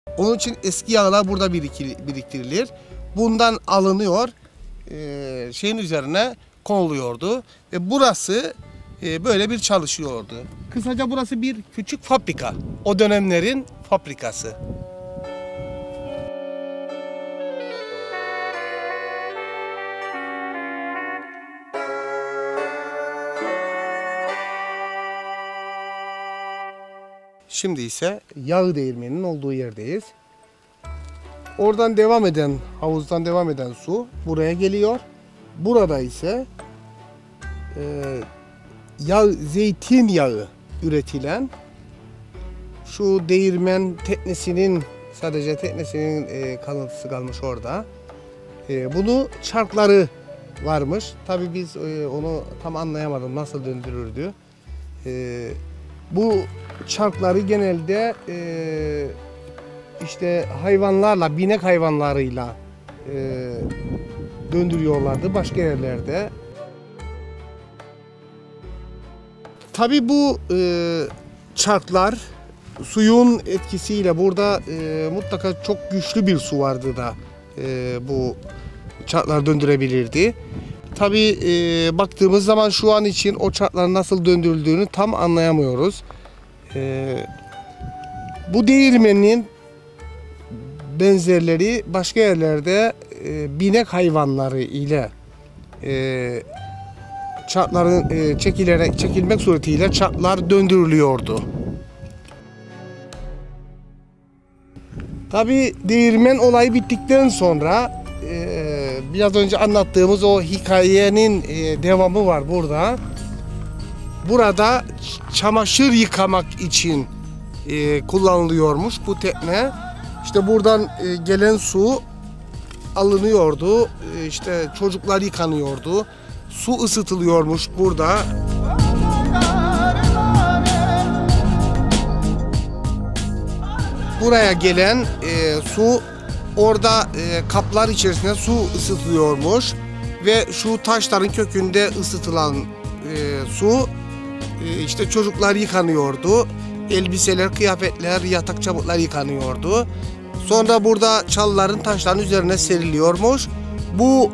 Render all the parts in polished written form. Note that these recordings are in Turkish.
Onun için eski yağlar burada biriktirilir. Bundan alınıyor, şeyin üzerine konuluyordu ve burası böyle bir çalışıyordu. Kısaca burası bir küçük fabrika. O dönemlerin fabrikası. Şimdi ise yağ değirmeninin olduğu yerdeyiz. Oradan devam eden, havuzdan devam eden su buraya geliyor. Burada ise zeytinyağı üretilen şu değirmen teknesinin, sadece teknesinin kalıntısı kalmış orada. Bunu çarkları varmış. Tabii biz onu tam anlayamadım nasıl döndürürdü. Bu çarkları genelde işte hayvanlarla, binek hayvanlarıyla döndürüyorlardı başka yerlerde. Tabii bu çarklar suyun etkisiyle burada mutlaka çok güçlü bir su vardı da bu çarklar döndürebilirdi. Tabii baktığımız zaman şu an için o çarkların nasıl döndürüldüğünü tam anlayamıyoruz. Bu değirmenin benzerleri başka yerlerde binek hayvanları ile çarkların çekilmek suretiyle çarklar döndürülüyordu. Tabii değirmen olayı bittikten sonra biraz önce anlattığımız o hikayenin devamı var burada. Burada çamaşır yıkamak için kullanılıyormuş bu tekne. İşte buradan gelen su alınıyordu. İşte çocuklar yıkanıyordu. Su ısıtılıyormuş burada. Buraya gelen su orada kaplar içerisinde su ısıtılıyormuş ve şu taşların kökünde ısıtılan su işte çocuklar yıkanıyordu. Elbiseler, kıyafetler, yatak çabuklar yıkanıyordu. Sonra burada çalıların taşların üzerine seriliyormuş. Bu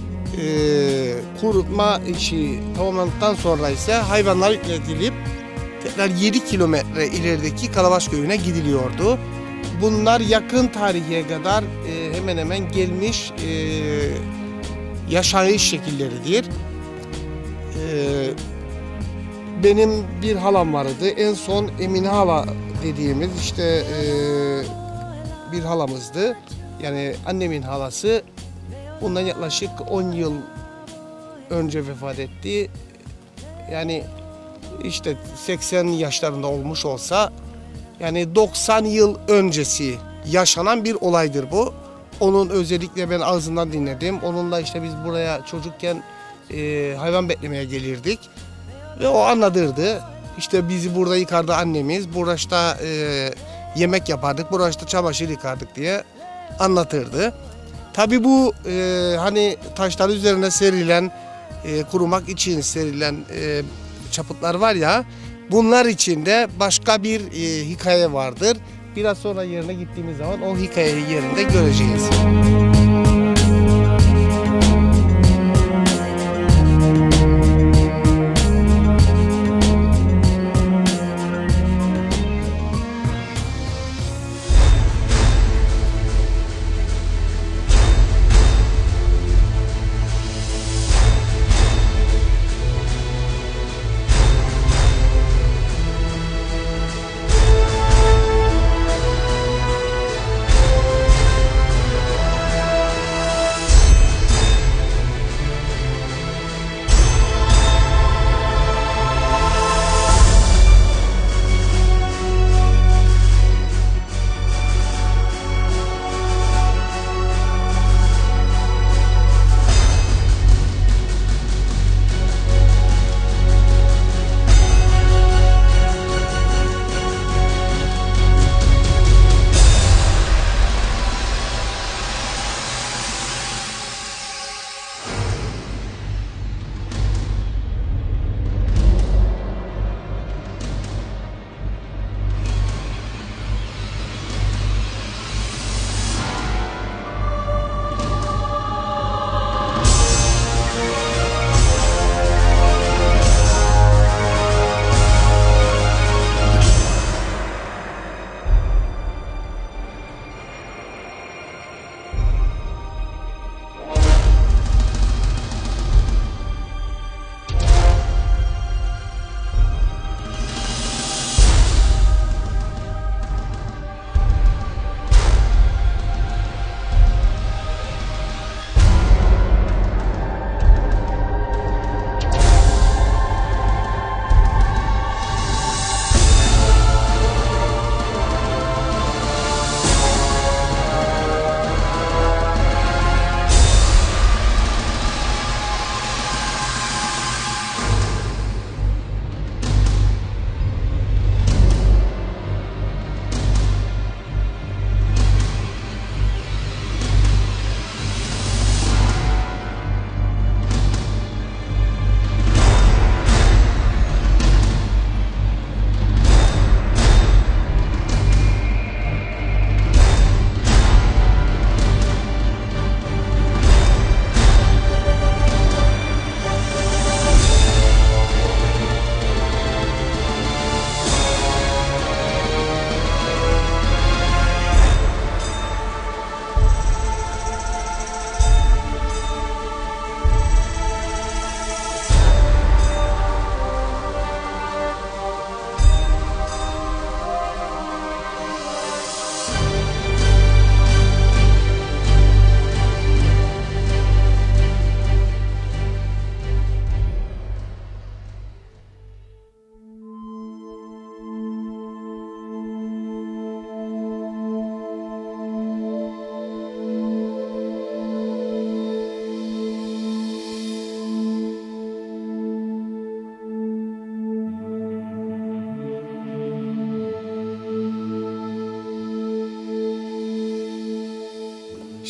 kurutma işi tamamlandıktan sonra ise hayvanlar yükletilip tekrar 7 kilometre ilerideki Kalabaş Köyü'ne gidiliyordu. Bunlar yakın tarihe kadar hemen hemen gelmiş yaşayış şekilleridir. Benim bir halam vardı. En son Emine hala dediğimiz işte bir halamızdı. Yani annemin halası. Bundan yaklaşık 10 yıl önce vefat etti. Yani işte 80 yaşlarında olmuş olsa yani 90 yıl öncesi yaşanan bir olaydır bu. Onun özellikle ben ağzından dinledim. Onunla işte biz buraya çocukken hayvan beklemeye gelirdik. Ve o anlatırdı. İşte bizi burada yıkardı annemiz. Burada işte yemek yapardık. Burada işte çamaşır yıkardık diye anlatırdı. Tabii bu hani taşlar üzerine serilen, kurumak için serilen çaputlar var ya, bunlar için de başka bir hikaye vardır. Biraz sonra yerine gittiğimiz zaman o hikayeyi yerinde göreceğiz.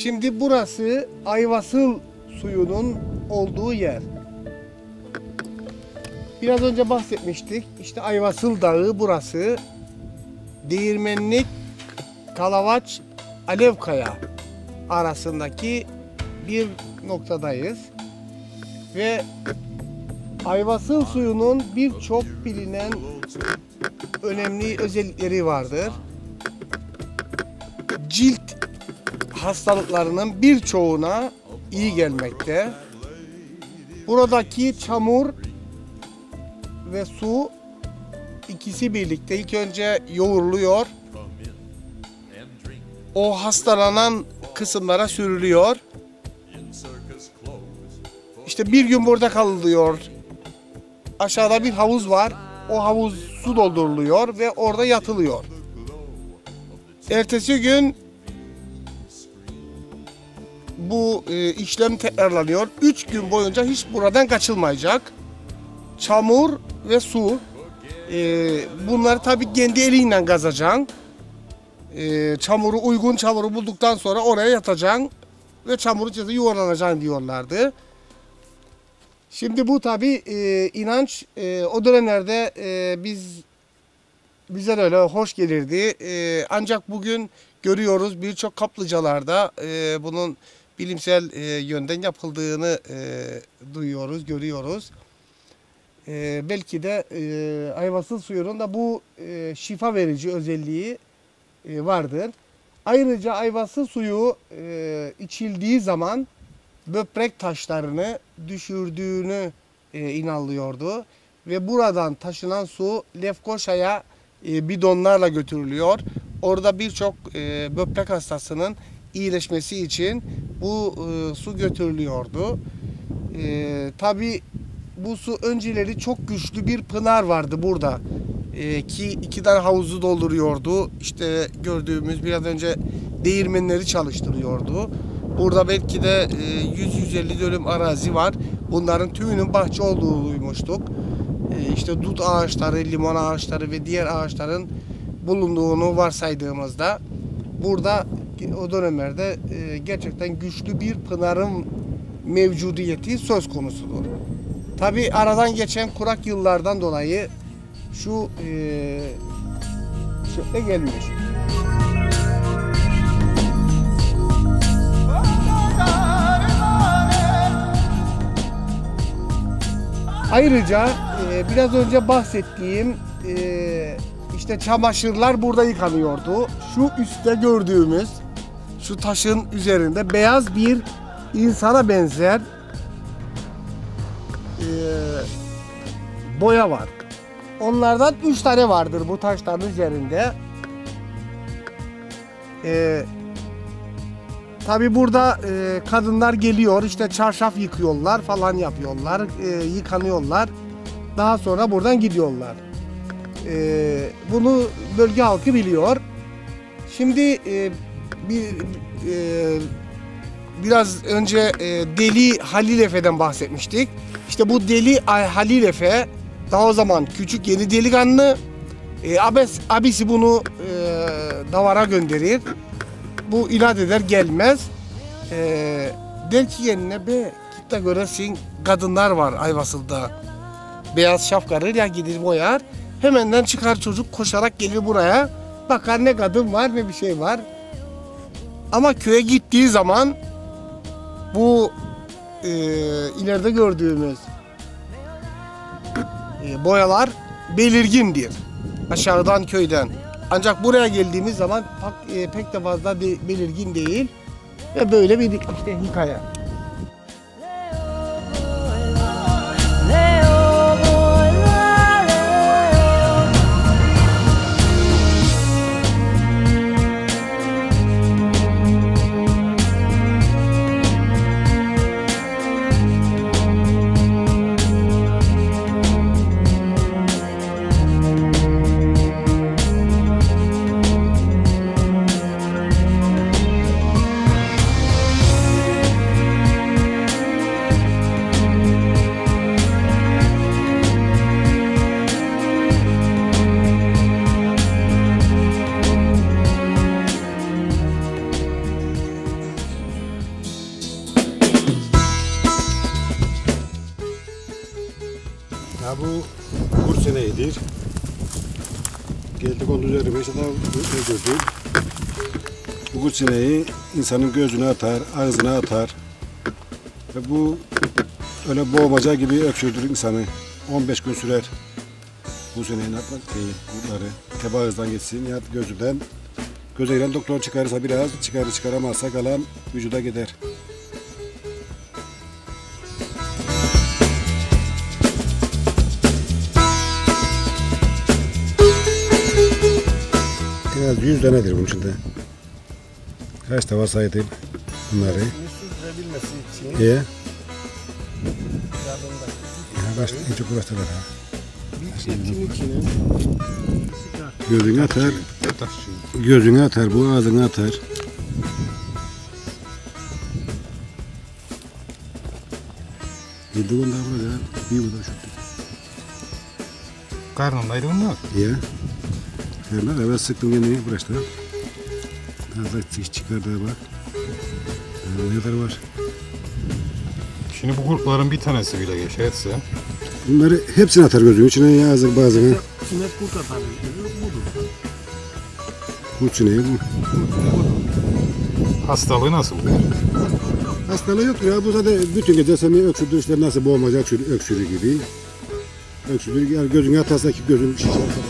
Şimdi burası Ayvasıl suyunun olduğu yer. Biraz önce bahsetmiştik. İşte Ayvasıl Dağı burası. Değirmenlik, Kalavaç, Alevkaya arasındaki bir noktadayız. Ve Ayvasıl suyunun birçok bilinen önemli özellikleri vardır. Cilt hastalıklarının birçoğuna iyi gelmekte. Buradaki çamur ve su ikisi birlikte ilk önce yoğuruluyor. O hastalanan kısımlara sürülüyor. İşte bir gün burada kalınıyor. Aşağıda bir havuz var. O havuz su dolduruluyor ve orada yatılıyor. Ertesi gün bu işlem tekrarlanıyor. 3 gün boyunca hiç buradan kaçılmayacak. Çamur ve su. Bunları tabii kendi eliyle kazacaksın. Uygun çamuru bulduktan sonra oraya yatacaksın ve çamuru içinde yuvarlanacaksın diyorlardı. Şimdi bu tabii inanç o dönemlerde bize öyle hoş gelirdi. Ancak bugün görüyoruz birçok kaplıcalarda bunun bilimsel yönden yapıldığını duyuyoruz, görüyoruz. Belki de Ayvasıl suyunun da bu şifa verici özelliği vardır. Ayrıca Ayvasıl suyu içildiği zaman böbrek taşlarını düşürdüğünü inanılıyordu. Ve buradan taşınan su Lefkoşa'ya bidonlarla götürülüyor. Orada birçok böbrek hastasının iyileşmesi için bu su götürülüyordu. Tabii bu su önceleri çok güçlü bir pınar vardı burada. Ki 2 tane havuzu dolduruyordu. İşte gördüğümüz biraz önce değirmenleri çalıştırıyordu. Burada belki de 100-150 dönüm arazi var. Bunların tümünün bahçe olduğunu duymuştuk. İşte dut ağaçları, limon ağaçları ve diğer ağaçların bulunduğunu varsaydığımızda burada o dönemlerde gerçekten güçlü bir pınarın mevcudiyeti söz konusudur. Tabi aradan geçen kurak yıllardan dolayı şu şekle gelmiş. Ayrıca biraz önce bahsettiğim işte çamaşırlar burada yıkanıyordu. Şu üstte gördüğümüz şu taşın üzerinde beyaz bir insana benzer boya var. Onlardan 3 tane vardır bu taşların üzerinde. Tabi burada kadınlar geliyor, işte çarşaf yıkıyorlar falan yapıyorlar, yıkanıyorlar. Daha sonra buradan gidiyorlar. Bunu bölge halkı biliyor. Şimdi biraz önce Deli Halil Efe'den bahsetmiştik. İşte bu Deli Halil Efe daha o zaman küçük yeni delikanlı. Abisi bunu davara gönderir. Bu inat eder, gelmez. Der ki kendine be git de göresin kadınlar var Ayvasıl'da. Beyaz şapkalarıyla gider boyar. Hemenden çıkar çocuk koşarak gelir buraya. Bakar ne kadın var ne bir şey var. Ama köye gittiği zaman bu ileride gördüğümüz boyalar belirgindir. Aşağıdan köyden. Ancak buraya geldiğimiz zaman pek de fazla belirgin değil. Ve böyle bir işte hikaye. senedir. Geldik onun üzerine işte daha öldürdüm. Bu kurtsineği insanın gözüne atar, ağzına atar. Ve bu öyle boğmaca gibi öksürdür insanı. 15 gün sürer. Bu sineğin kurtları tebaağızdan geçsin ya gözünden. Göze giren doktor çıkarırsa biraz, çıkaramazsa kalan vücuda gider. En az 100 tanedir bunun içinde. Kaç tava saydım bunları. Süzdürebilmesi için Ya yardımda. başta en çok başta var ha. Bir etin içine Gözüne atar. Gözüne atar, bu ağzına atar. Yedi onda burada bir burada şu. Karnındaydı bunlar. Ya. Hemen evet sıktım kendini burası. Az çıkardı bak. Ne kadar var. Şimdi bu kurtların bir tanesi bile geçerse Bunları hepsini atar gözünün içine yazır bazını. sinek kurt atar. Budur. Kurt sineği bu. hastalığı nasıl bu? Hastalığı yoktur ya. Bu zaten bütün gece seni öksürdür işte nasıl boğmaca öksürü gibi. Öksürür yani gözüne atarsa ki gözün şişer.